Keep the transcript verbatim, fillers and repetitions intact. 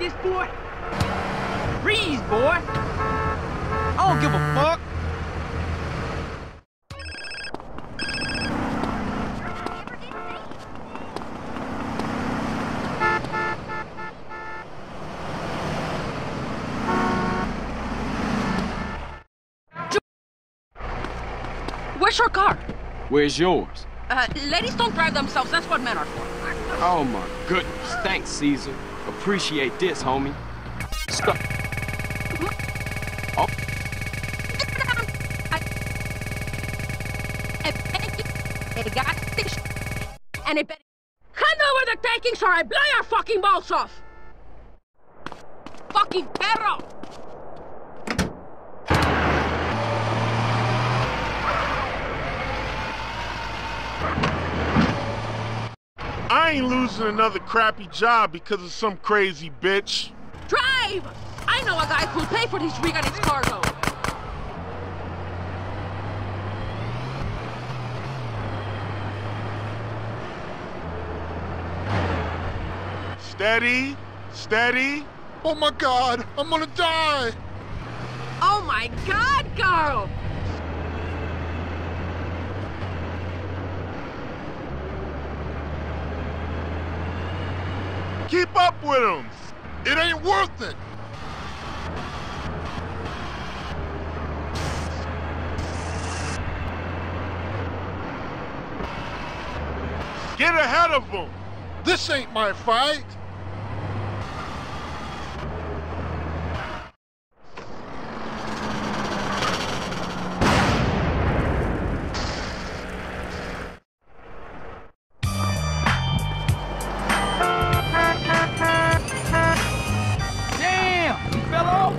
this, boy? Freeze, boy! I don't give a fuck! Where's your car? Where's yours? Uh, ladies don't drive themselves. That's what men are for. Oh my goodness. Thanks, Caesar. Appreciate this, homie. Stop. Oh. And it better hand over the takings or I blow your fucking balls off! Fucking perro! I ain't losing another crappy job because of some crazy bitch. Drive! I know a guy who'll pay for this rig and its cargo. Steady, steady. Oh my God, I'm gonna die! Oh my God, Carl! Keep up with him. It ain't worth it! Get ahead of him. This ain't my fight! Damn! He fell off!